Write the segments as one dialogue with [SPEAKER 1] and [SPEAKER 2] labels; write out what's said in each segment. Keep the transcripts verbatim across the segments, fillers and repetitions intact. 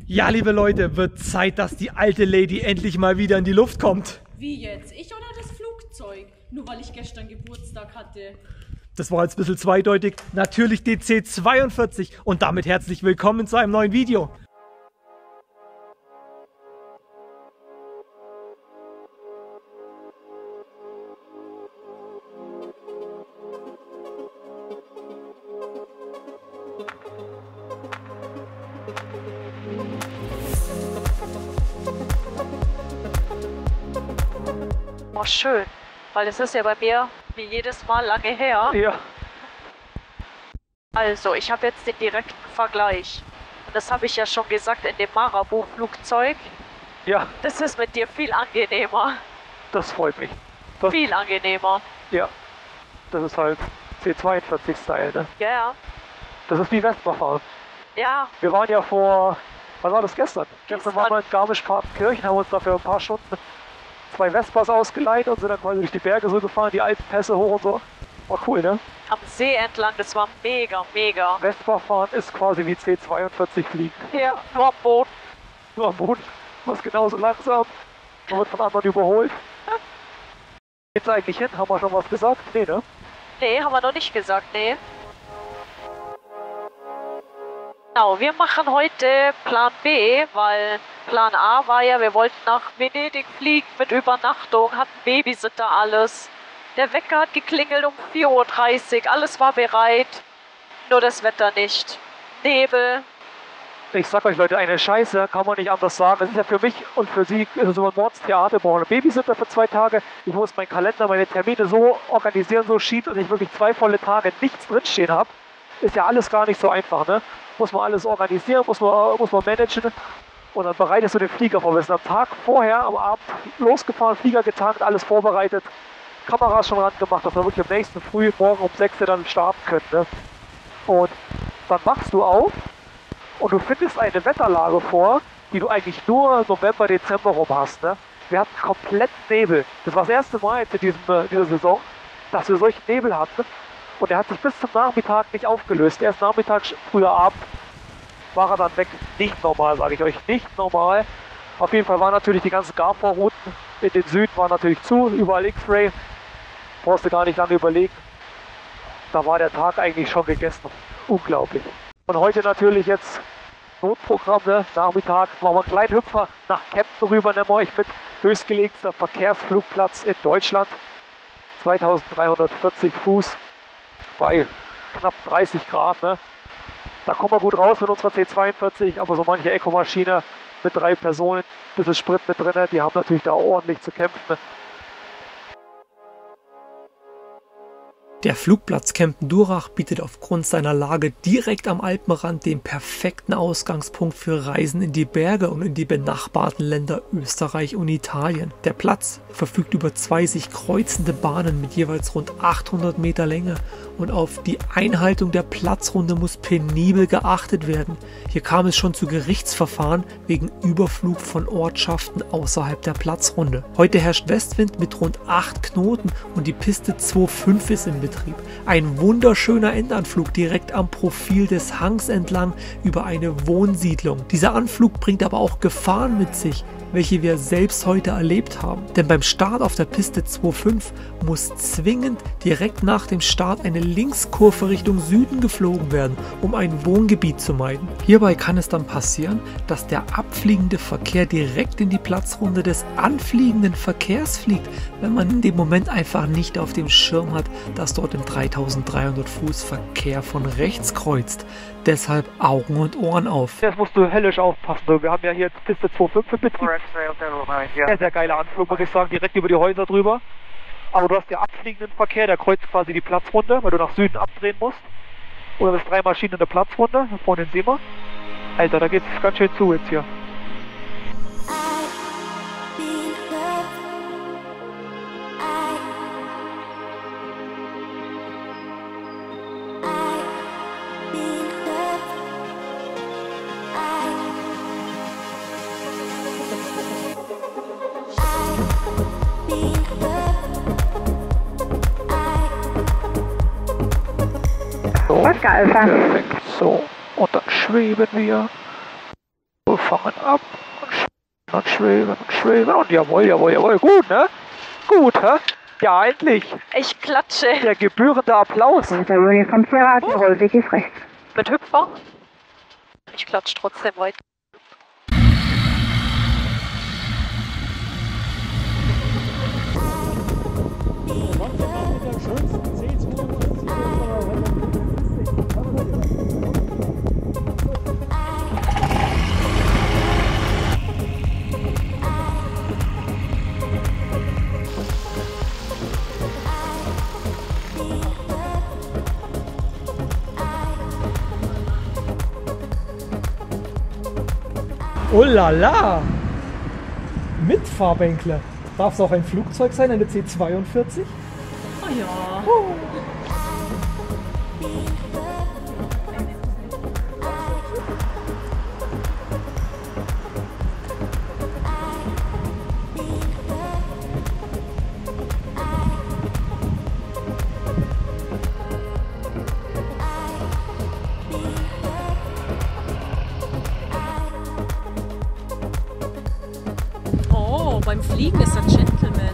[SPEAKER 1] Ja, liebe Leute, wird Zeit, dass die alte Lady endlich mal wieder in die Luft kommt.
[SPEAKER 2] Wie jetzt? Ich oder das Flugzeug? Nur weil ich gestern Geburtstag hatte.
[SPEAKER 1] Das war jetzt ein bisschen zweideutig. Natürlich D C zweiundvierzig und damit herzlich willkommen zu einem neuen Video.
[SPEAKER 3] Oh, schön, weil es ist ja bei mir wie jedes Mal lange her.
[SPEAKER 1] Ja.
[SPEAKER 3] Also, ich habe jetzt den direkten Vergleich. Und das habe ich ja schon gesagt in dem Marabu-Flugzeug.
[SPEAKER 1] Ja,
[SPEAKER 3] Das ist mit dir viel angenehmer.
[SPEAKER 1] das freut mich. Das,
[SPEAKER 3] Viel angenehmer.
[SPEAKER 1] ja, das ist halt C zweiundvierzig-Style, ne?
[SPEAKER 3] Ja, yeah.
[SPEAKER 1] Das ist wie Vespa fahren.
[SPEAKER 3] Ja,
[SPEAKER 1] Wir waren ja vor, was war das gestern? Gestern,
[SPEAKER 3] Gestern.
[SPEAKER 1] waren wir in Garmisch-Partenkirchen, haben uns dafür ein paar Stunden zwei Vespas ausgeleiht und sind dann quasi durch die Berge so gefahren, die alten Pässe hoch und so. War cool, ne?
[SPEAKER 3] am See entlang, das war mega, mega.
[SPEAKER 1] Vespa fahren ist quasi wie C zweiundvierzig fliegen.
[SPEAKER 3] Ja, nur am Boden.
[SPEAKER 1] Nur am Boden, was genauso langsam. Man wird von anderen überholt. Geht's eigentlich hin? Haben wir schon was gesagt? Nee, ne?
[SPEAKER 3] Nee, haben wir noch nicht gesagt, nee. Genau, wir machen heute Plan B, weil Plan A war ja, wir wollten nach Venedig fliegen mit Übernachtung, hatten Babysitter, alles. Der Wecker hat geklingelt um vier Uhr dreißig, alles war bereit, nur das Wetter nicht. Nebel.
[SPEAKER 1] Ich sag euch Leute, eine Scheiße, kann man nicht anders sagen. Das ist ja für mich und für sie ist es so ein Mordstheater. Ich brauche einen Babysitter für zwei Tage. Ich muss meinen Kalender, meine Termine so organisieren, so schied, dass ich wirklich zwei volle Tage nichts drinstehen habe. Ist ja alles gar nicht so einfach, ne? Muss man alles organisieren, muss man, muss man managen. Und dann bereitest du den Flieger vor. Wir sind am Tag vorher, am Abend losgefahren, Flieger getankt, alles vorbereitet. Kameras schon ran gemacht, dass wir wirklich am nächsten Früh, morgen um sechs Uhr dann starten können, ne? Und dann wachst du auf und du findest eine Wetterlage vor, die du eigentlich nur November, Dezember rum hast, ne? Wir hatten komplett Nebel. Das war das erste Mal jetzt in diesem, äh, dieser Saison, dass wir solchen Nebel hatten. Und er hat sich bis zum Nachmittag nicht aufgelöst. Erst nachmittags, früher Abend, war er dann weg. Nicht normal, sage ich euch. Nicht normal. Auf jeden Fall waren natürlich die ganzen Garvorrouten in den Süden waren natürlich zu. Überall X-Ray. Brauchst du gar nicht lange überlegen. Da war der Tag eigentlich schon gegessen. Unglaublich. Und heute natürlich jetzt Notprogramm, ne? Nachmittag machen wir einen kleinen Hüpfer nach Kempten rüber, nehmen wir euch mit. Höchstgelegter Verkehrsflugplatz in Deutschland. zweitausenddreihundertvierzig Fuß bei knapp dreißig Grad. Ne? Da kommen wir gut raus mit unserer C zweiundvierzig, aber so manche Eco-Maschine mit drei Personen, ein bisschen Sprit mit drin, die haben natürlich da ordentlich zu kämpfen. Ne?
[SPEAKER 4] Der Flugplatz Kempten-Durach bietet aufgrund seiner Lage direkt am Alpenrand den perfekten Ausgangspunkt für Reisen in die Berge und in die benachbarten Länder Österreich und Italien. Der Platz verfügt über zwei sich kreuzende Bahnen mit jeweils rund achthundert Meter Länge und auf die Einhaltung der Platzrunde muss penibel geachtet werden. Hier kam es schon zu Gerichtsverfahren wegen Überflug von Ortschaften außerhalb der Platzrunde. Heute herrscht Westwind mit rund acht Knoten und die Piste zwei Komma fünf ist im Betrieb. Ein wunderschöner Endanflug direkt am Profil des Hangs entlang über eine Wohnsiedlung. Dieser Anflug bringt aber auch Gefahren mit sich, welche wir selbst heute erlebt haben. Denn beim Start auf der Piste zwei Komma fünf muss zwingend direkt nach dem Start eine Linkskurve Richtung Süden geflogen werden, um ein Wohngebiet zu meiden. Hierbei kann es dann passieren, dass der abfliegende Verkehr direkt in die Platzrunde des anfliegenden Verkehrs fliegt, wenn man in dem Moment einfach nicht auf dem Schirm hat, dass dort im dreitausenddreihundert Fuß Verkehr von rechts kreuzt. Deshalb Augen und Ohren auf.
[SPEAKER 1] Jetzt musst du höllisch aufpassen. Wir haben ja hier jetzt Piste zwei Komma fünf im Betrieb. Sehr, sehr geiler Anflug, muss ich sagen, direkt über die Häuser drüber. Aber du hast ja abfliegenden Verkehr, der kreuzt quasi die Platzrunde, weil du nach Süden abdrehen musst. Oder das drei Maschinen in der Platzrunde, vorne sehen wir. Alter, da geht's ganz schön zu jetzt hier. So, perfekt. So, und dann schweben wir. fangen ab und schweben und schweben und jawohl, jawohl, jawohl, gut, ne? Gut, hä? Ja, endlich.
[SPEAKER 3] Ich klatsche.
[SPEAKER 1] Der gebührende Applaus.
[SPEAKER 5] Weiter Running von Sierra, der Rollweg ist rechts.
[SPEAKER 3] Mit Hüpfer. Ich klatsche trotzdem weiter.
[SPEAKER 4] Oh la la! Mit Fahrbänkler. Darf es auch ein Flugzeug sein, eine C zweiundvierzig?
[SPEAKER 2] Oh ja.
[SPEAKER 4] Oh.
[SPEAKER 2] Oh, beim Fliegen ist er Gentleman.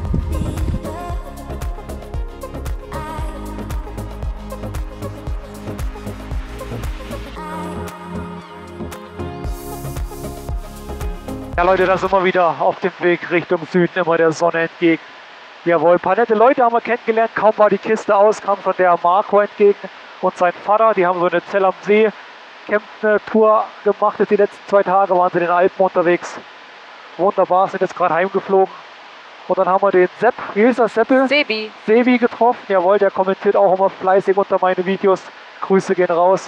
[SPEAKER 1] Ja Leute, da sind wir wieder auf dem Weg Richtung Süden, immer der Sonne entgegen. Jawohl, ein paar nette Leute haben wir kennengelernt, kaum war die Kiste aus, kam von der Marco entgegen und sein Vater, die haben so eine Zell am See Camp-Tour gemacht, jetzt die letzten zwei Tage waren sie in den Alpen unterwegs. Wunderbar, sind jetzt gerade heimgeflogen. Und dann haben wir den Sepp, wie hieß das, Seppel?
[SPEAKER 3] Sebi.
[SPEAKER 1] Sebi getroffen, jawohl, der kommentiert auch immer fleißig unter meine Videos. Grüße gehen raus.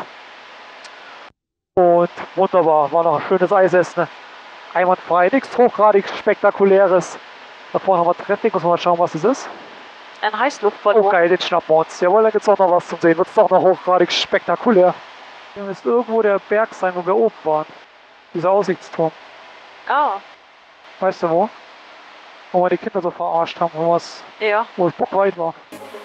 [SPEAKER 1] Und wunderbar, war noch ein schönes Eisessen. Ne? Einwandfrei, nichts hochgradig Spektakuläres. Da vorne haben wir Traffic, muss man mal schauen, was das ist.
[SPEAKER 3] Ein Heißluftballon.
[SPEAKER 1] Oh geil, den schnappen wir uns. Jawohl, da gibt es auch noch was zum Sehen. Wird es doch noch hochgradig spektakulär. Hier müsste irgendwo der Berg sein, wo wir oben waren. Dieser Aussichtsturm.
[SPEAKER 3] Ah,
[SPEAKER 1] Weißt du wo? Wo wir die Kinder so verarscht haben, wo es
[SPEAKER 3] ja.
[SPEAKER 1] wo es bockweit war.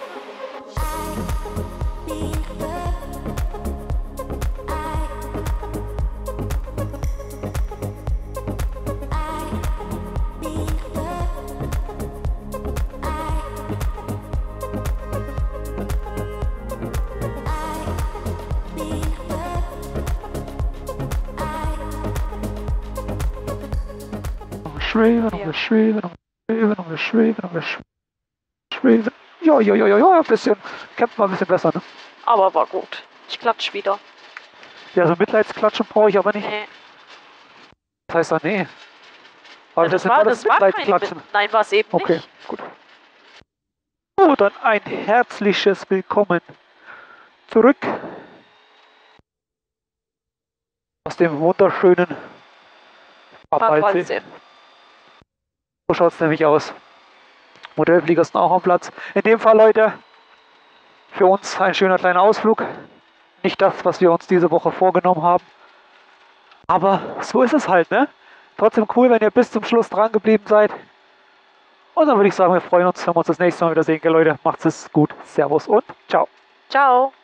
[SPEAKER 1] Schweben und wir schweben und wir schweben und wir schweben und wir schweben. Ja, ja, ja, ja, ja, ein bisschen. Kämpfen wir ein bisschen besser, ne?
[SPEAKER 3] Aber war gut. Ich klatsch wieder.
[SPEAKER 1] Ja, so Mitleidsklatschen brauche ich aber nicht.
[SPEAKER 3] Nee.
[SPEAKER 1] Das heißt doch, nee. Aber
[SPEAKER 3] Ja,
[SPEAKER 1] das,
[SPEAKER 3] das,
[SPEAKER 1] sind
[SPEAKER 3] war,
[SPEAKER 1] alles
[SPEAKER 3] das war kein
[SPEAKER 1] Mitleidsklatschen.
[SPEAKER 3] Mit Nein, war es eben
[SPEAKER 1] Okay,
[SPEAKER 3] nicht.
[SPEAKER 1] gut. So, dann ein herzliches Willkommen zurück aus dem wunderschönen
[SPEAKER 3] Bad
[SPEAKER 1] Pappalsee.
[SPEAKER 3] Waldsee.
[SPEAKER 1] So schaut es nämlich aus. Modellflieger sind auch am Platz. In dem Fall, Leute, für uns ein schöner kleiner Ausflug. Nicht das, was wir uns diese Woche vorgenommen haben. Aber so ist es halt, ne? Trotzdem cool, wenn ihr bis zum Schluss dran geblieben seid. Und dann würde ich sagen, wir freuen uns, wenn wir uns das nächste Mal wieder sehen. Gell, Leute, macht's es gut. Servus und ciao.
[SPEAKER 3] Ciao.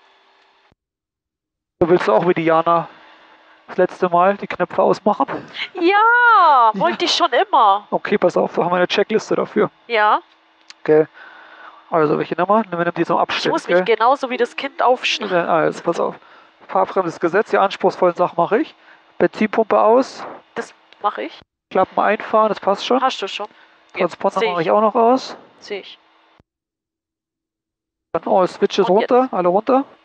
[SPEAKER 1] Du willst auch wie Diana das letzte Mal die Knöpfe ausmachen?
[SPEAKER 3] Ja, wollte ich schon immer.
[SPEAKER 1] Okay, pass auf, da haben wir eine Checkliste dafür.
[SPEAKER 3] Ja,
[SPEAKER 1] Okay. Also, welche Nummer? Nimm die zum
[SPEAKER 3] ich
[SPEAKER 1] Abstellen.
[SPEAKER 3] muss mich genauso wie das Kind aufschneiden.
[SPEAKER 1] Also, pass auf. Fahrbremses Gesetz, die anspruchsvollen Sachen mache ich. Benzinpumpe aus.
[SPEAKER 3] Das mache ich.
[SPEAKER 1] Klappen einfahren, das passt schon.
[SPEAKER 3] Hast du schon.
[SPEAKER 1] Transponder
[SPEAKER 3] seh
[SPEAKER 1] mache
[SPEAKER 3] ich.
[SPEAKER 1] ich auch noch aus.
[SPEAKER 3] Sehe ich.
[SPEAKER 1] Dann, oh, Switches
[SPEAKER 3] Und
[SPEAKER 1] runter, alle runter.